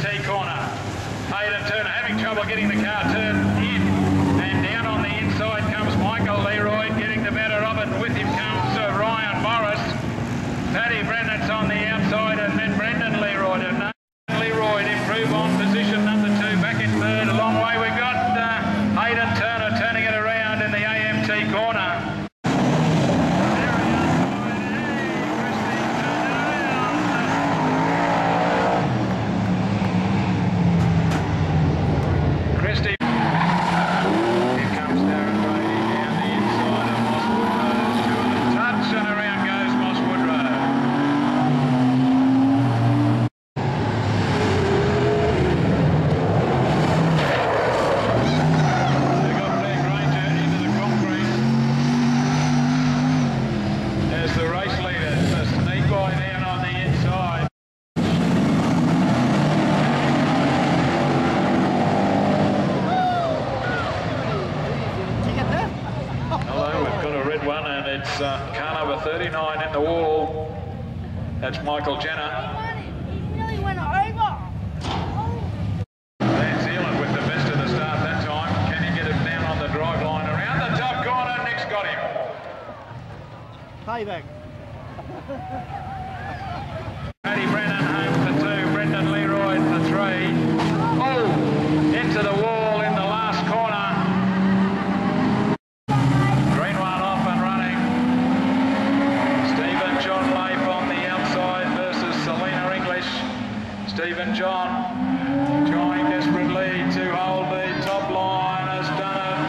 AMT corner. Hayden Turner having trouble getting the car turned in, and down on the inside comes Michael Leroy getting the better of it. With him comes Ryan Morris. Paddy Brennan's on the outside, and then Brendan Leroy. And Leroy improve on position number 2, back in third. A long way we've got Hayden Turner turning it around in the AMT corner. Car number 39 in the wall. That's Michael Jenner. He nearly went over. Van Zeeland with the best of the start that time. Can he get it down on the drive line around the top corner? Nick's got him. Payback. Paddy Brennan home for 2. Brendan Leroy for 3. Oh, into the wall in the last corner. Stephen John trying desperately to hold the top line, has done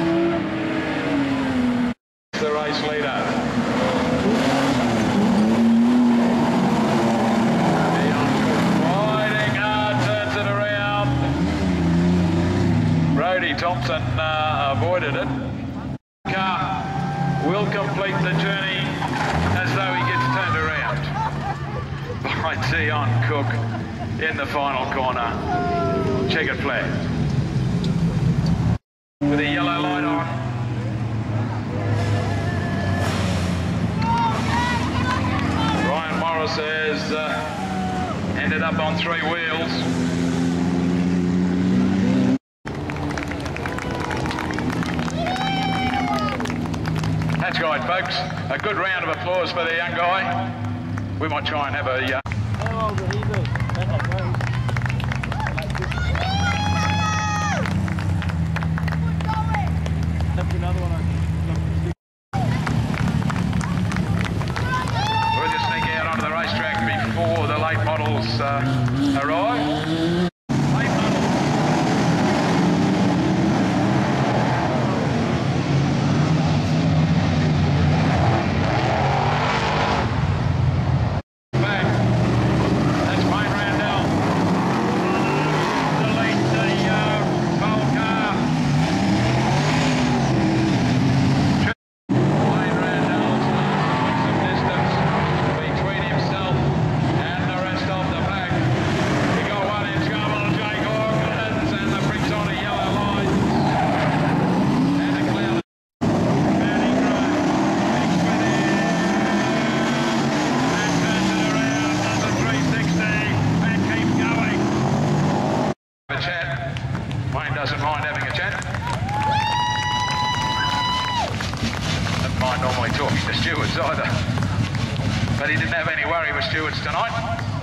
it. The race leader. Riding hard, turns it around. Brodie Thompson avoided it. Car will complete the journey as though he gets turned around by Dion Cook in the final corner. Checkered flag. With a yellow light on. Ryan Morris has ended up on 3 wheels. That's right, folks. A good round of applause for the young guy. We might try and have a... How old will he be? That's another one. We'll just sneak out onto the racetrack before the late models arrive. Wayne doesn't mind having a chat. Doesn't mind normally talking to stewards either. But he didn't have any worry with stewards tonight.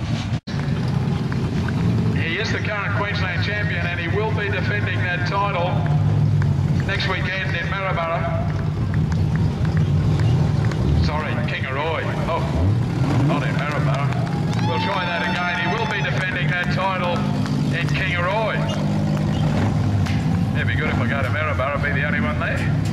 He is the current Queensland champion, and he will be defending that title next weekend in Maryborough. Sorry, Kingaroy. Oh, not in Maryborough. We'll try that again. He will be defending that title in Kingaroy. It'd be good if I go to Maryborough, be the only one there.